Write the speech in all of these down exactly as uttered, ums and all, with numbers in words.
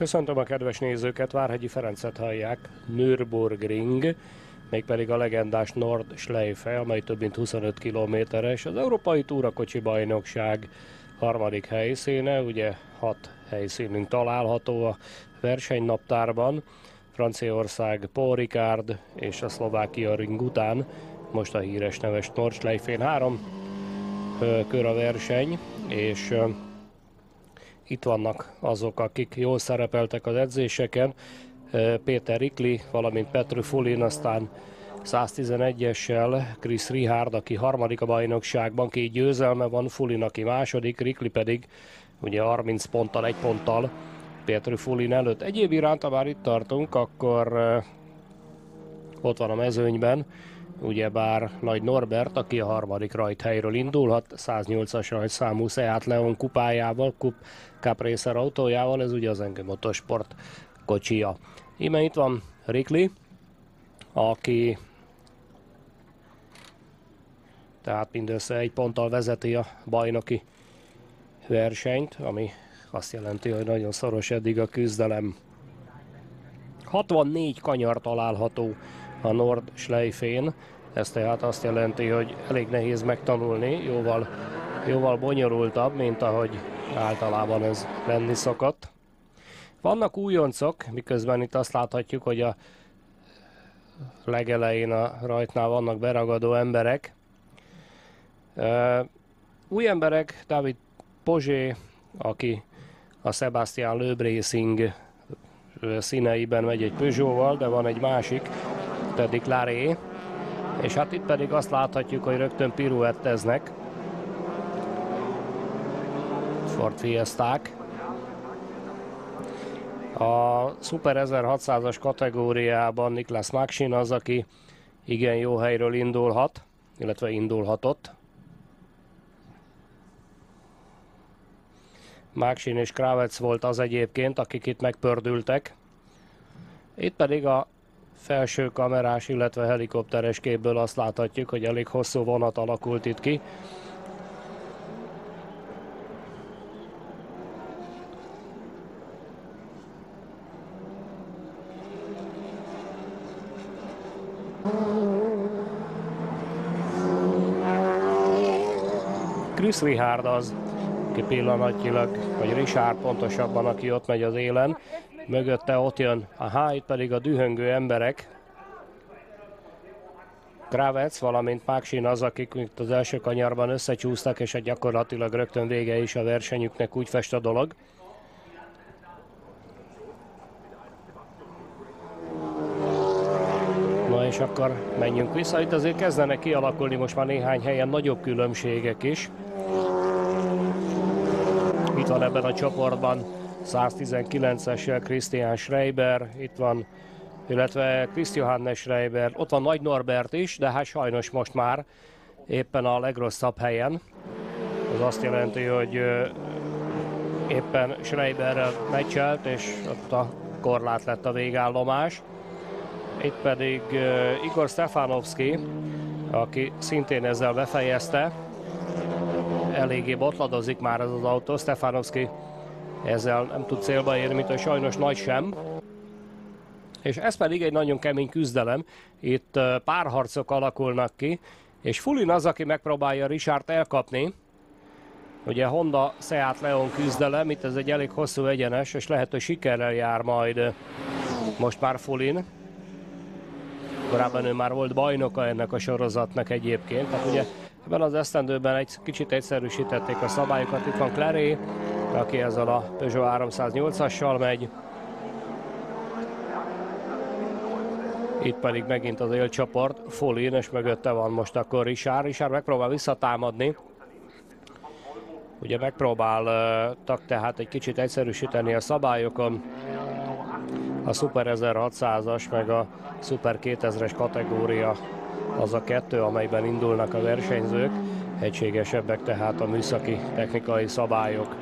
Köszöntöm a kedves nézőket, Várhegyi Ferencet hallják, Nürburgring, mégpedig a legendás Nordschleife, amely több mint huszonöt kilométeres, az Európai Túrakocsi Bajnokság harmadik helyszíne, ugye hat helyszínünk található a versenynaptárban, Franciaország Paul Ricard és a Szlovákia Ring után, most a híres neves Nordschleife-n három ö, kör a verseny, és ö, itt vannak azok, akik jól szerepeltek az edzéseken, Péter Rikli, valamint Petru Fulin, aztán száztizenegyessel Chris Richard, aki harmadik a bajnokságban, két győzelme van, Fulin, aki második, Rikli pedig ugye harminc ponttal, egy ponttal Petru Fulin előtt. Egyéb iránt, ha már itt tartunk, akkor uh, ott van a mezőnyben, ugyebár Nagy Norbert, aki a harmadik rajthelyről indulhat, száznyolcas rajtszámú Seat Leon kupájával, Cup Cup Racer autójával, ez ugye az Enge Motorsport kocsia. Íme itt van Rikli, aki tehát mindössze egy ponttal vezeti a bajnoki versenyt, ami azt jelenti, hogy nagyon szoros eddig a küzdelem. hatvannégy kanyar található a Nordschleife-n, ez tehát azt jelenti, hogy elég nehéz megtanulni, jóval, jóval bonyolultabb, mint ahogy általában ez lenni szokott. Vannak újoncok, miközben itt azt láthatjuk, hogy a legelején a rajtnál vannak beragadó emberek. Uh, új emberek, David Pozsé, aki a Sebastian Loeb Racing színeiben megy egy Peugeot-val, de van egy másik, Teddy Claré, és hát itt pedig azt láthatjuk, hogy rögtön piruetteznek Ford Fiesták. A Super ezerhatszázas kategóriában Niklas Maksin az, aki igen jó helyről indulhat, illetve indulhatott. Maksin és Kravec volt az egyébként, akik itt megpördültek. Itt pedig a felső kamerás, illetve helikopteres képből azt láthatjuk, hogy elég hosszú vonat alakult itt ki. Chris Richard az, aki pillanatnyilag, vagy Richard pontosabban, aki ott megy az élen. Mögötte ott jön, aha, itt pedig a dühöngő emberek. Kravec, valamint Maksin az, akik itt az első kanyarban összecsúsztak, és egy gyakorlatilag rögtön vége is a versenyüknek, úgy fest a dolog. Na és akkor menjünk vissza. Itt azért kezdenek kialakulni most már néhány helyen nagyobb különbségek is. Itt van ebben a csoportban száztizenkilencessel Christian Schreiber, itt van, illetve Chris Johannes Schreiber, ott van Nagy Norbert is, de hát sajnos most már éppen a legrosszabb helyen. Ez azt jelenti, hogy éppen Schreiberrel meccselt, és ott a korlát lett a végállomás. Itt pedig Igor Stefanovski, aki szintén ezzel befejezte. Eléggé botladozik már ez az autó, Stefanovski ezzel nem tud célba érni, mint hogy sajnos Nagy sem. És ez pedig egy nagyon kemény küzdelem, itt párharcok alakulnak ki, és Fulin az, aki megpróbálja Richard elkapni. Ugye Honda Seat Leon küzdelem, itt ez egy elég hosszú egyenes, és lehet, hogy sikerrel jár majd most már Fulin. Korábban ő már volt bajnoka ennek a sorozatnak egyébként, tehát ugye ebben az esztendőben egy kicsit egyszerűsítették a szabályokat. Itt van Claré, aki ezzel a Peugeot háromszáznyolcassal megy. Itt pedig megint az élcsoport, Fulin, és mögötte van most akkor Richard. Richard megpróbál visszatámadni. Ugye megpróbáltak tehát egy kicsit egyszerűsíteni a szabályokon. A Super ezerhatszázas meg a Super kétezres kategória az a kettő, amelyben indulnak a versenyzők. Egységesebbek tehát a műszaki technikai szabályok.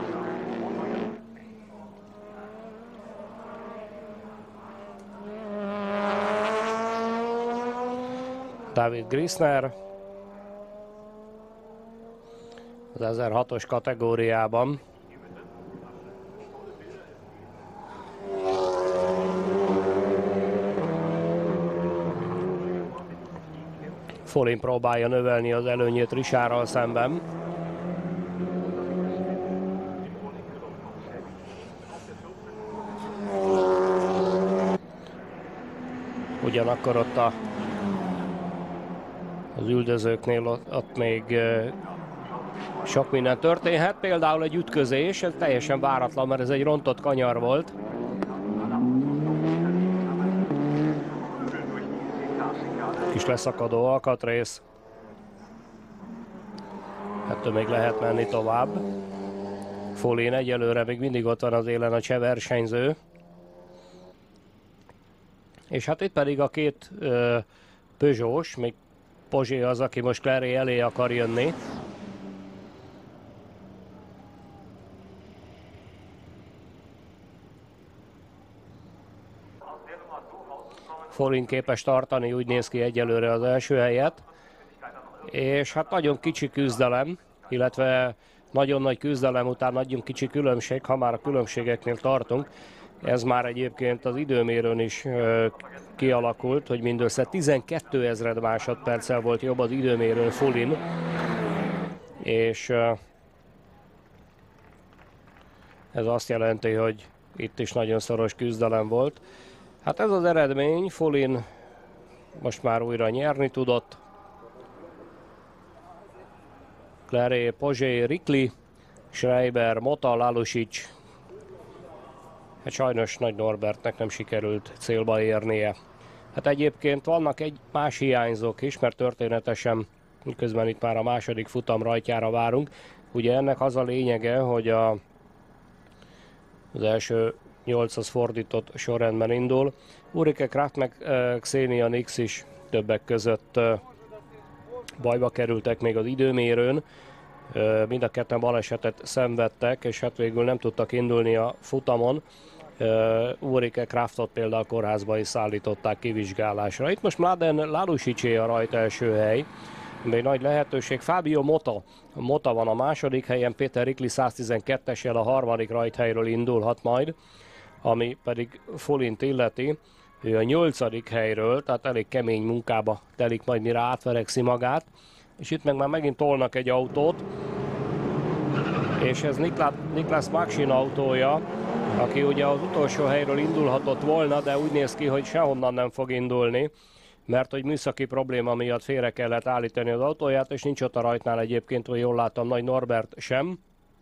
David Grisner az ezerhatos kategóriában. Follin próbálja növelni az előnyét Richardral szemben. Ugyanakkor ott a, az üldözőknél ott, ott még uh, sok minden történhet, például egy ütközés, ez teljesen váratlan, mert ez egy rontott kanyar volt. Kis leszakadó alkatrész. Ettől még lehet menni tovább. Follin egyelőre még mindig ott van az élen a cseh versenyző. És hát itt pedig a két ö, Peugeot-s, még Pozsé az, aki most Claret elé akar jönni. Follin képes tartani, úgy néz ki egyelőre az első helyet. És hát nagyon kicsi küzdelem, illetve nagyon nagy küzdelem után nagyon kicsi különbség, ha már a különbségeknél tartunk. Ez már egyébként az időmérőn is ö, kialakult, hogy mindössze tizenkettő ezred másodperccel volt jobb az időmérőn Follin. És ö, ez azt jelenti, hogy itt is nagyon szoros küzdelem volt. Hát ez az eredmény, Follin most már újra nyerni tudott. Claret, Pozsé, Rikli, Schreiber, Mota, Lalusics. Hát sajnos Nagy Norbertnek nem sikerült célba érnie. Hát egyébként vannak egy más hiányzók is, mert történetesen, miközben itt már a második futam rajtjára várunk. Ugye ennek az a lényege, hogy a, az első nyolchoz fordított sorrendben indul. Ulrike Kraft meg uh, Xenia Nix is többek között uh, bajba kerültek még az időmérőn. Uh, mind a ketten balesetet szenvedtek, és hát végül nem tudtak indulni a futamon. Uh, Ulrike Kraftot például kórházba is szállították kivizsgálásra. Itt most Mladen Lalusicsé a rajta első hely. Egy nagy lehetőség. Fabio Mota. Mota van a második helyen, Péter Rikli száztizenkettessel a harmadik rajthelyről indulhat majd, ami pedig Follint illeti. Ő a nyolcadik helyről, tehát elég kemény munkába telik majd, mire átverekszi magát. És itt meg már megint tolnak egy autót, és ez Niklas Maxsin autója, aki ugye az utolsó helyről indulhatott volna, de úgy néz ki, hogy sehonnan nem fog indulni, mert hogy műszaki probléma miatt félre kellett állítani az autóját, és nincs ott a rajtnál egyébként, hogy jól láttam, Nagy Norbert sem.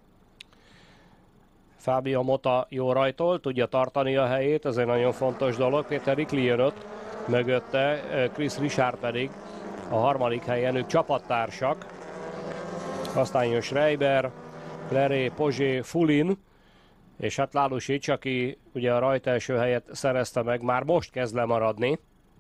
Fabio Mota jó rajtol, tudja tartani a helyét, ez egy nagyon fontos dolog. Péter Rikli jön ott mögötte, Chris Richard pedig a harmadik helyen, ők csapattársak. Aztán jön Schreiber, Claret, Pozsé, Follin, és hát Lalusics, aki ugye a rajt első helyet szerezte meg, már most kezd lemaradni.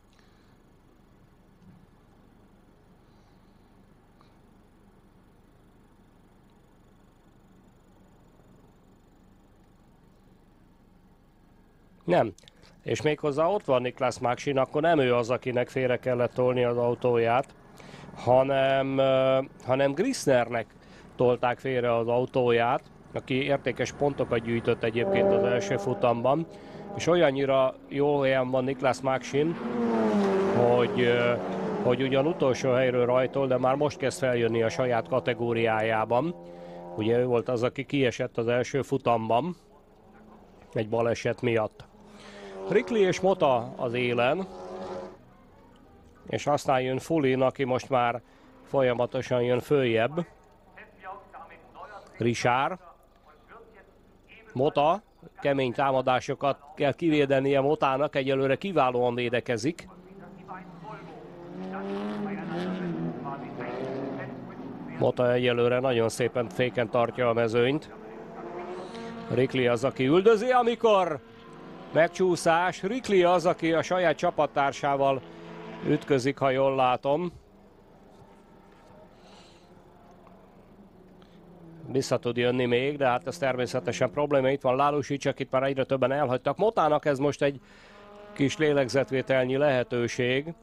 Nem. És méghozzá ott van Niklas Maxsin, akkor nem ő az, akinek félre kellett tolni az autóját, hanem, uh, hanem Grissnernek tolták félre az autóját, aki értékes pontokat gyűjtött egyébként az első futamban, és olyannyira jó helyen van Niklas Maxsin, hogy, uh, hogy ugyan utolsó helyről rajtol, de már most kezd feljönni a saját kategóriájában. Ugye ő volt az, aki kiesett az első futamban egy baleset miatt. Rikli és Mota az élen, és aztán jön Follin, aki most már folyamatosan jön följebb. Richard, Mota, kemény támadásokat kell kivédenie Motának, egyelőre kiválóan védekezik. Mota egyelőre nagyon szépen féken tartja a mezőnyt. Rikli az, aki üldözi, amikor megcsúszás. Rikli az, aki a saját csapattársával ütközik, ha jól látom. Vissza tud jönni még, de hát ez természetesen probléma. Itt van Lalusics, akit már egyre többen elhagytak. Motának ez most egy kis lélegzetvételnyi lehetőség.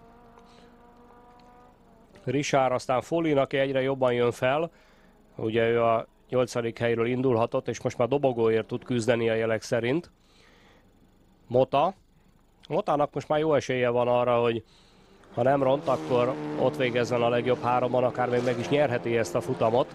Richard, aztán Follin, aki egyre jobban jön fel. Ugye ő a nyolcadik helyről indulhatott, és most már dobogóért tud küzdeni a jelek szerint. Mota. Motának most már jó esélye van arra, hogy Ha nem ront, akkor ott végezzen a legjobb háromban, akár még meg is nyerheti ezt a futamot.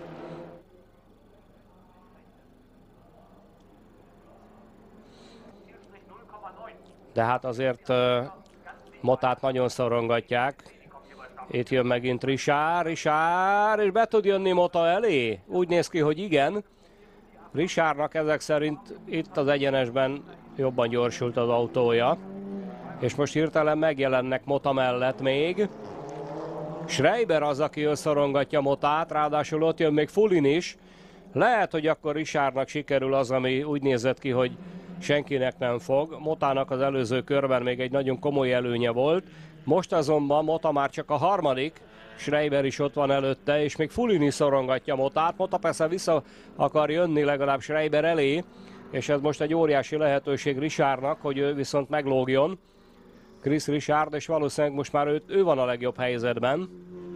De hát azért uh, Motát nagyon szorongatják. Itt jön megint Richard, Richard, és be tud jönni Mota elé? Úgy néz ki, hogy igen. Richardnak ezek szerint itt az egyenesben jobban gyorsult az autója. És most hirtelen megjelennek Mota mellett még. Schreiber az, aki összorongatja Motát, ráadásul ott jön még Fulin is. Lehet, hogy akkor Richardnak sikerül az, ami úgy nézett ki, hogy senkinek nem fog. Motának az előző körben még egy nagyon komoly előnye volt. Most azonban Mota már csak a harmadik, Schreiber is ott van előtte, és még Fulin is szorongatja Motát. Mota persze vissza akar jönni legalább Schreiber elé, és ez most egy óriási lehetőség Richardnak, hogy ő viszont meglógjon. Chris Richard, és valószínűleg most már ő, ő van a legjobb helyzetben.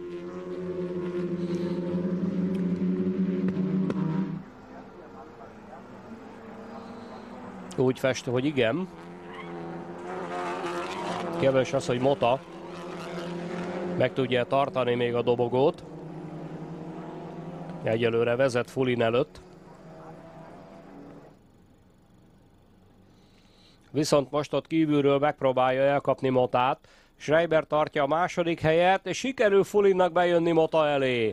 Úgy fest, hogy igen. Kérdés az, hogy Mota meg tudja tartani még a dobogót. Egyelőre vezet Fulin előtt. Viszont most ott kívülről megpróbálja elkapni Motát. Schreiber tartja a második helyet, és sikerül Fulinnak bejönni Mota elé.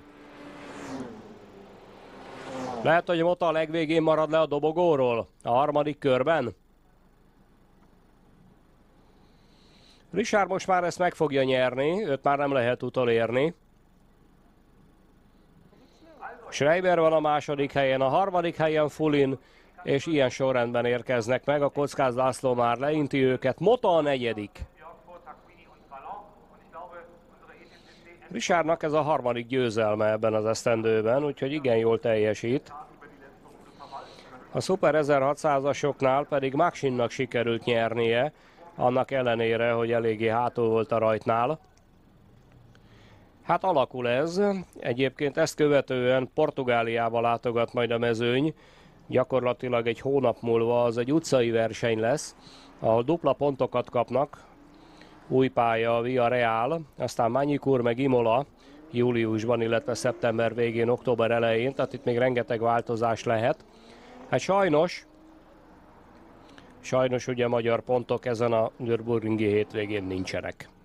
Lehet, hogy Mota a legvégén marad le a dobogóról a harmadik körben. Richard most már ezt meg fogja nyerni, őt már nem lehet utolérni. Schreiber van a második helyen, a harmadik helyen Fulin, és ilyen sorrendben érkeznek meg. A Kockáz László már leinti őket. Mota a negyedik. Richardnak ez a harmadik győzelme ebben az esztendőben, úgyhogy igen jól teljesít. A Super ezerhatszázasoknál pedig Maxinnak sikerült nyernie, annak ellenére, hogy eléggé hátul volt a rajtnál. Hát alakul ez. Egyébként ezt követően Portugáliába látogat majd a mezőny. Gyakorlatilag egy hónap múlva az egy utcai verseny lesz, ahol dupla pontokat kapnak. Új pálya, Via Real, aztán Magny-Cours meg Imola júliusban, illetve szeptember végén, október elején, tehát itt még rengeteg változás lehet. Hát sajnos, sajnos ugye magyar pontok ezen a Nürburgringi hétvégén nincsenek.